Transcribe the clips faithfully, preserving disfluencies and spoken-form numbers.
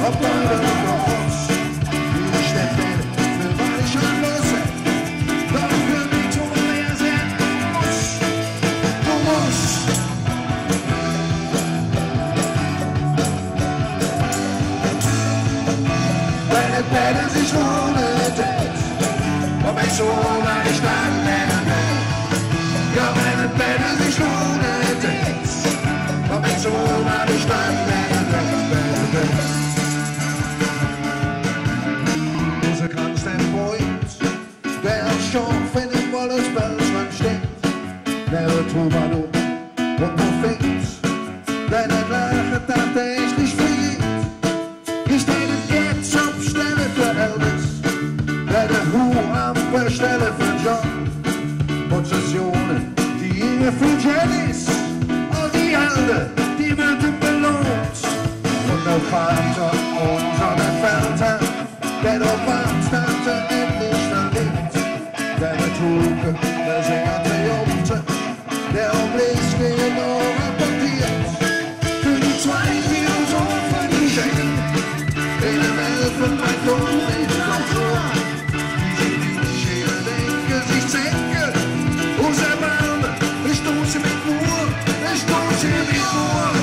ob Leute für uns. Die Städte, für was ich schon los bin. Doch für mich tun wir sehr muss. Du musst. Deine Pläne sich ohne Date. Ob ich so mal nicht anlerne. Ja, meine Pläne sich ohne Date. Ob ich so mal nicht anlerne. Diese kannst du Freund, der schon finden wohl das Belsmann steht. Der Troubadour und Prophet, deine Lache tatsächlich fliegt. Ich stehe jetzt auf Stelle für Elvis, deine Ruhe auf Stelle für John. Prozessionen, die ihr für Jennys, und die Elde, die wird belohnt. Und der Vater unter der Fernte, der der Vater endlich verliebt. Der Betrug, der Sänger triumphte, der Umblick genau rapportiert. Für die zwei Philosophen, die schenken, in der Welt von mein Tod mit Kultur. Die Schere denke, sich zenke, unser Mann, ich stoße mit Ruhe, ich stoße mit Ruhe.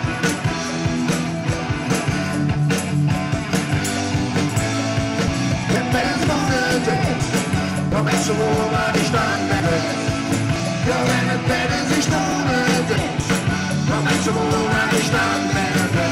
Der Welt von der Welt, doch wenn so war ich dann weg. Ja, wenn der Welt sich ohne Welt, doch wenn so war ich dann weg.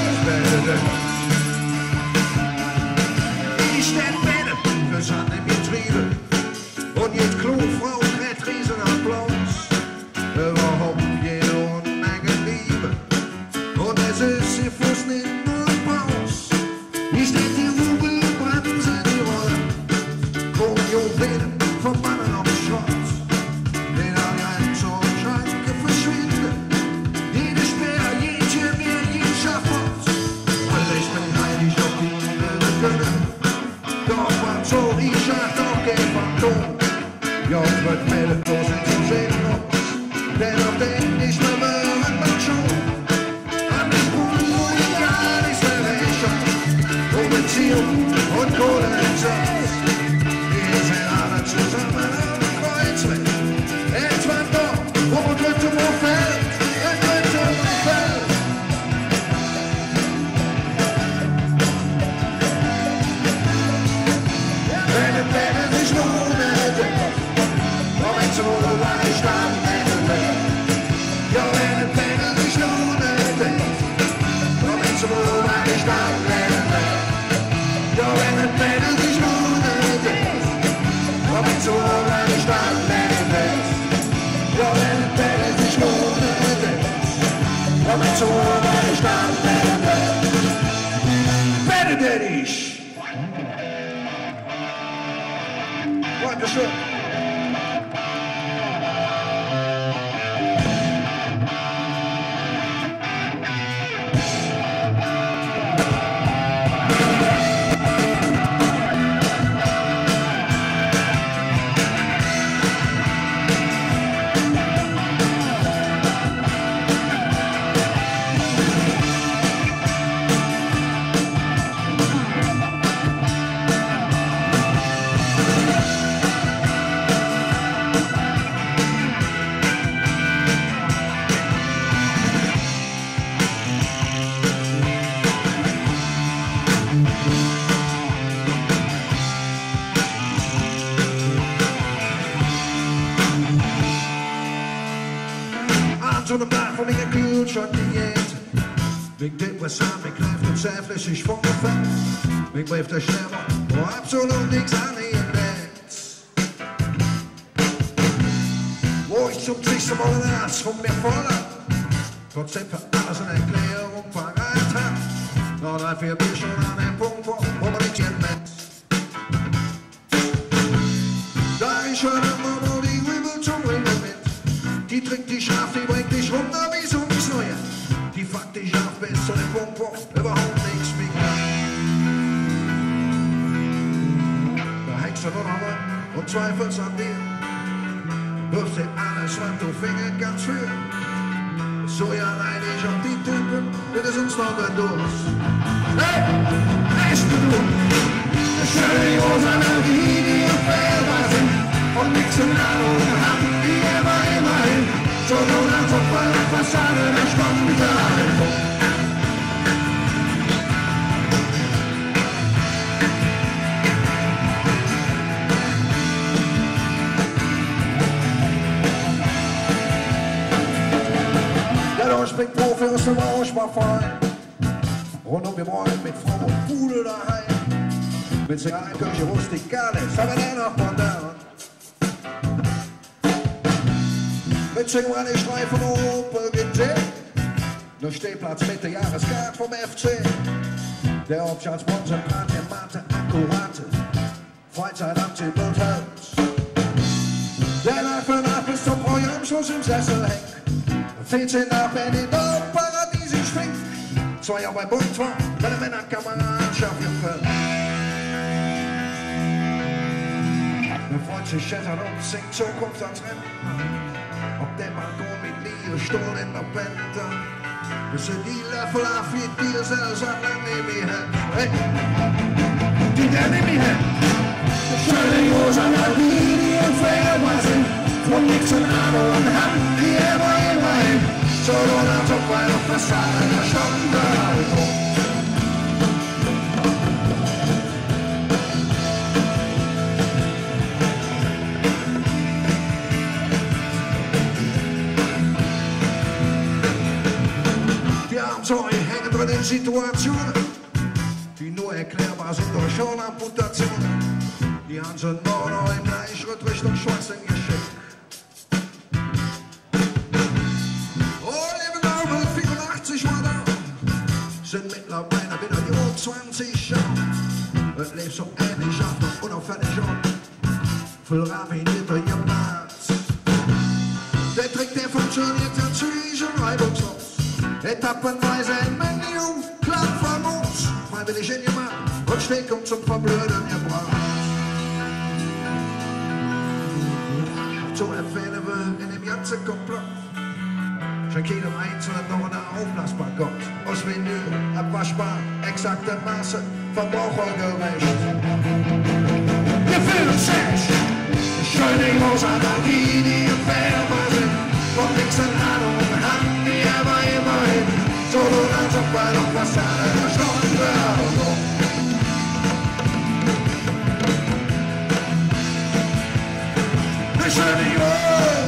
Ich steh Bälle für Sand im Getriebe und jetzt Klofrau kräht riesen Applaus. Überhaupt jede Unmenge Liebe und es ist ihr Fuß nicht nur Paus. Ich steh die Rubel, Bremse, die Rolle, Kronjuwelen vom Mannen auf Schrott. Den Allianz und Schranke verschwinden, jede Speer, jede mir, jede Schafott. Weil ich bin heilig auf die Welt können. Doch man so, ich sag doch kein Phantom. Ja, wird mir bloß nicht zu sehen los. Denn auf den ich mehr hören man schon. An den Brunnen, wo ich gar nichts mehr rechnen. Um Beziehung und Kohle im Satz. Wir sind alle zusammen an der Kreuzweg. Etwa doch, wo man dritte wo fällt. Ein dritte wo fällt. Wenn die Pläne sich ohne Ding, ob ich so war ich dann weg. Ja, wenn die Pläne sich ohne Ding, ob ich so war ich dann weg. Ja, wenn die Pläne sich ohne Ding, ob ich so war ich dann weg. Ja, wenn die Pläne sich ohne Ding, ob ich so war ich dann weg. Benedikt! Dankeschön. Zo'n dag van ik een kuurtje dieet. Ik dit was aan, ik blijf het zelfs is van de vet. Ik blijf de stemmen, maar absoluut niks aan in bed. Wo ich zum nächsten Mal ein Arzt von mir voller. Trotzdem für alles eine Erklärung parat hat. Noch drei, vier Bier schon an dem Punkt, wo man nicht in Bett. Da ich schon immer nur die Rübel zum Rübel mit. Die trinkt dich scharf, die bringt dich runter wie so nichts Neues. Die fuckt dich auf bis zu dem Punkt, wo überhaupt nichts mehr kann. Da hängst du nur noch mal und zweifelst an dir. Wirfst dir alles, was du fingert, ganz früh. so ja leidig op die typen, dit is ons nog een doos. Hey, nichts zu tun. De schöne Josen, die die im Feld sind, und nix in Ahnung haben, die immer, immerhin, so nun als ob bei der Fassade der Stunde halt. Springt Profi aus dem Rauschbachverein. Rund um die Morgen mit Frau und Pudel daheim. Mit Zigarettenkirche Rustikales, aber dennoch modern. Mit Zigarettenstreifen Opel G T. Der Stehplatz mit der Jahreskarte vom F C. Der Hauptstadtsponsor plant der Mathe akkurate Freizeitaktie Bocholt. Der nach für nach bis zum Programmschluss im Sessel hängt. vierzehn nach Berlin, oh, paradiesisch schwingt. Zwei Jahre bei Bund war, bei der Männerkameradschaft gefällt. Der Freund sich schettert und singt Zukunft ans Rennen. Auf dem Balkon mit Liebe, Stuhl in der Bänder. Das sind die Löffel auf wie die selbst hat lang neben mir hin. Hey, die der neben mir hin. Schöne Josen, die die im Feld sind. Von nix in Ahnung und haben die immer, immerhin. So nun als ob bei der Fassade der Stunde halt. Die Abenteuer hängen drin in Situationen, die nur erklärbar sind durch Schulamputationen. Die Hand sind morgen noch im Gleichschritt Richtung Schweißen geschickt. Sind mittlerweile wieder die zwanzig Jahre. Es lebt so ähnlich auf und unauffällig um. Voll raffinierter Gymnast. Der Trick, der funktioniert ja zügig und reibungslos. Etappenweise ein Menü, klar famos. Freiwillig in jemand und Steckung zum Verblöden gebracht. Zu empfehlen wir in dem ganzen Komplott. Schenk jedem Einzelnen noch eine aufblasbar Gott. Aus Menü, abwaschbar, exakte Maße, verbrauchergerecht. Wir fühlen uns echt. Schöne Rosa, die, die im Färber sind. Von nix in Ahnung haben die aber immerhin. So nun als ob bei der Fassade der Stunde also. Wir schöne Rosa.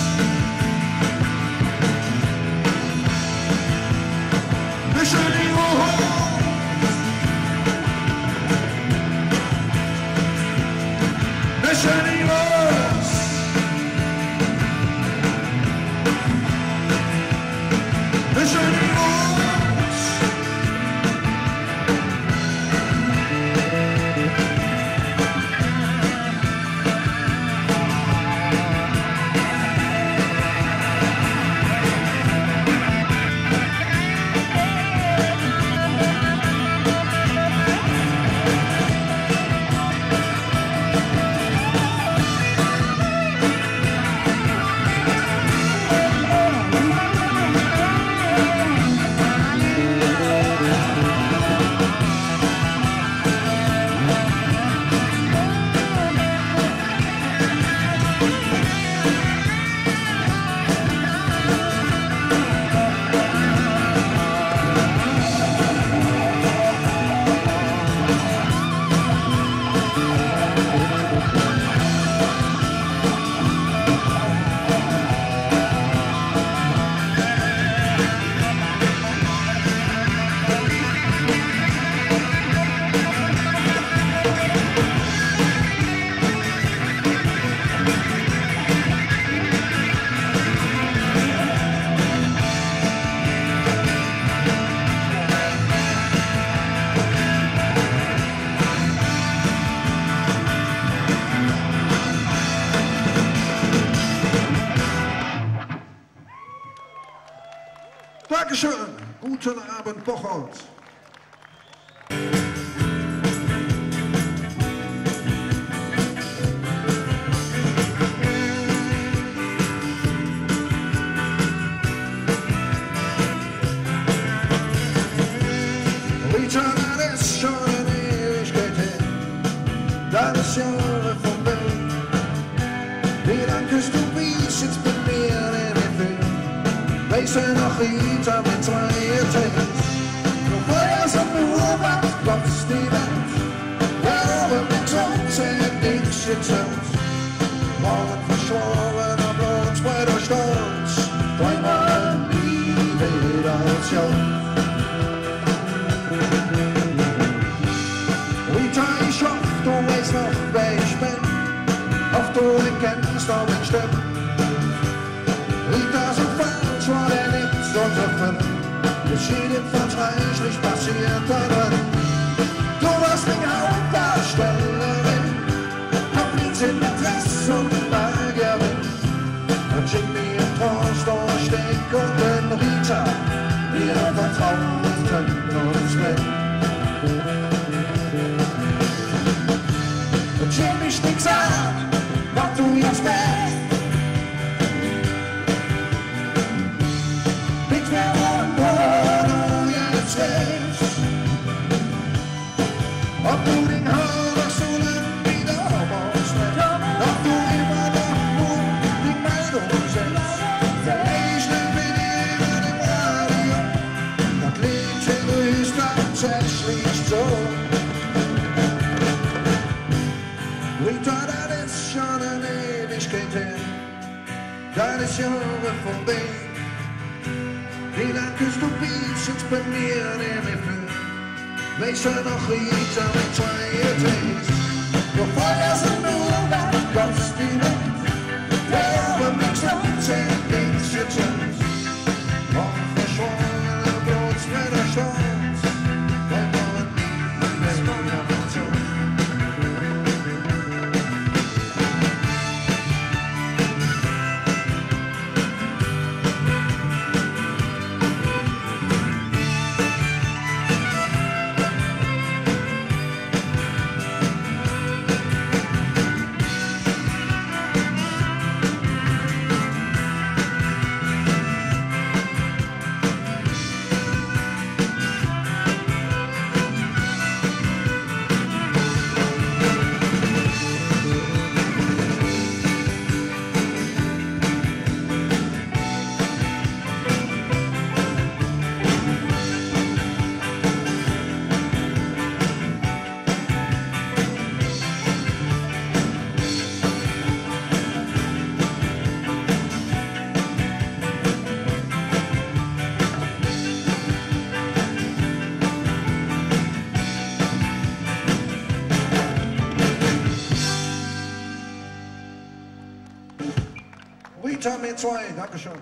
Dankeschön. Guten Abend, Bocholt. Wees je nog iets aan met twee teens? Nog eens op de hoofd, wat is die wens? Waarom ik soms en niks zit zelfs. Morgen verschoren op ons bij de stoot. Dreimal nie wieder als jou. Rita, ich hoff, du weißt noch, wer ich bin. Hoff, du erkennst auch meine Stimme. Rita, so falsch war der nichts unterfinden. Geschieden verträglich passiert darin. Du warst die Hauptdarstellerin. Hab nichts in Interesse und Magerin. Und schick mir einen Trost durch Steck und den Rita. Wir vertrauten uns mit. Und schick mich nix an, was du jetzt bist. Nichts mehr und wo du jetzt bist. Ob du den Haar so lang wieder aufbaust, ob du immer noch nur die Meinung setzt. Ich nehm mit dir an dem Radio, das Lied ist tatsächlich so. Rita, das ist schon eine Ewigkeit her, das ist Jahre vorbei. Wie lang küsst du Beats jetzt bei mir nicht mehr für? Wees je nog iets aan mijn twee teens? Je feuer sind nur das kost die Welt. Glaube mich sonst en niks gezond. Morgen verschworen bloß mit der Chance. Weil morgen nie mehr so. Rita mit zwei, Dankeschön.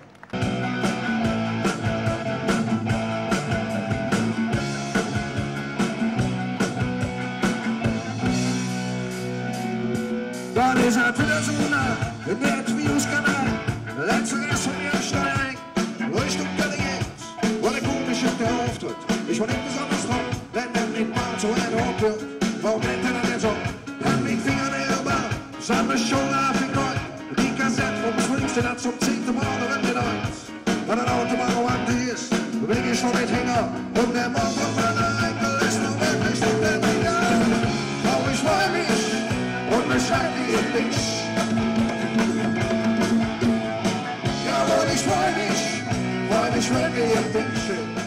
Das ist ein Persona, in der Trios-Kanal. Letzte Rest von mir steig ein, Richtung Galeries. War der komische der Auftritt. Ich war nicht besonders drauf, wenn der nicht mal zu einem Hoch wird. Warum nennt er denn so? Dann mit Fingernägel, sammle schon auf den Gold. Die Kassette vom Swingste dann zum zehnten Mal wenn wir eins. Wenn ein Autobahn an ist, bin ich schon nicht Hänger. Und der Mann von meiner Enkel ist noch wirklich nicht der Liga. Auch ich freu mich und mich schreibt die dich. Jawohl, ich freu mich, freu mich wirklich auf dich.